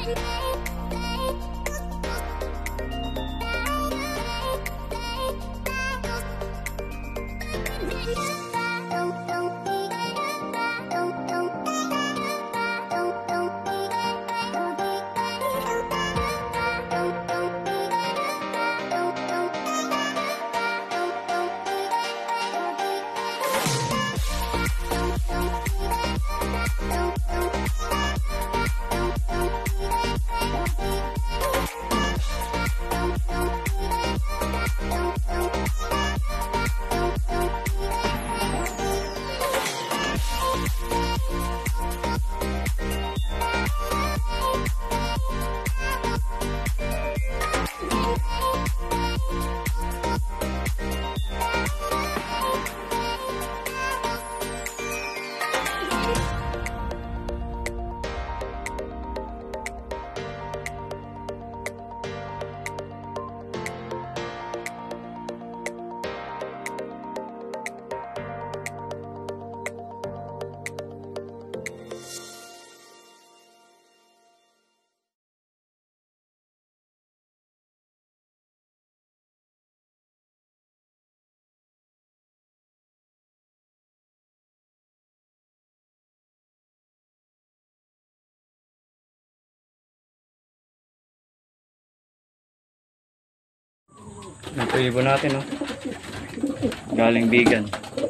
Ito ibon natin, oh. Galing vegan.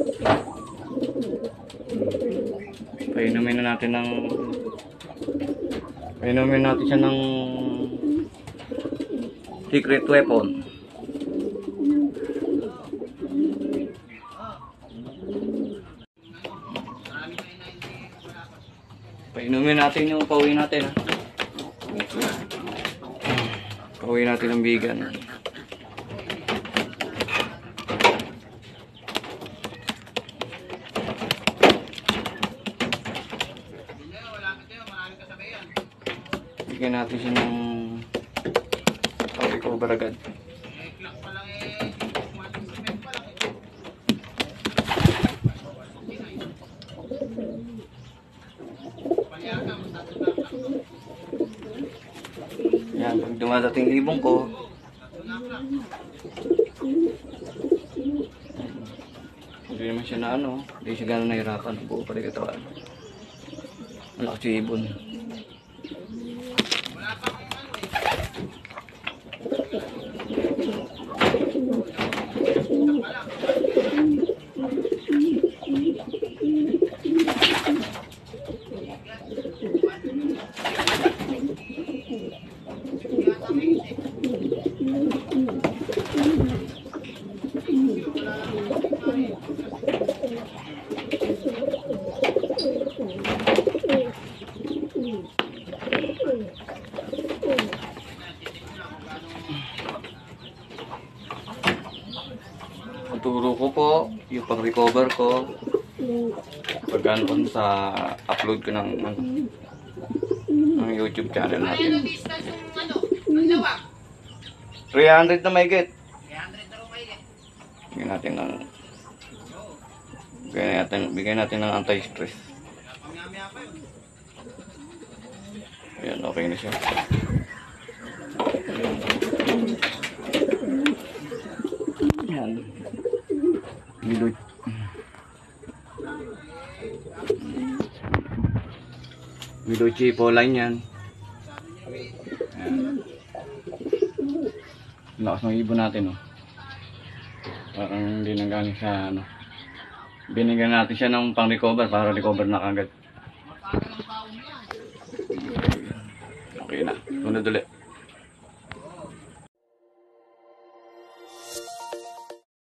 Painumin natin siya ng secret weapon. Painumin natin yung pauwi natin, ha. Pauwi natin ng vegan. Bigyan natin siya ng recover agad. Yan, pag dumadating ibong ko, hindi naman siya na hindi siya gano'n nahirapan. Buo pa rin katawan. Malakas yung ibon. Turo ko po yung pag-recover ko pag sa upload ko ng YouTube channel natin. 300 na may get. Bigyan natin ng anti-stress. Ayan, okay na siya. Ayan. Miluchi po line yan. Lakas ng ibon natin, oh. Parang hindi nang galing sa binigyan natin siya ng pang recover para recover na kagad. Okay na. Sunod ulit.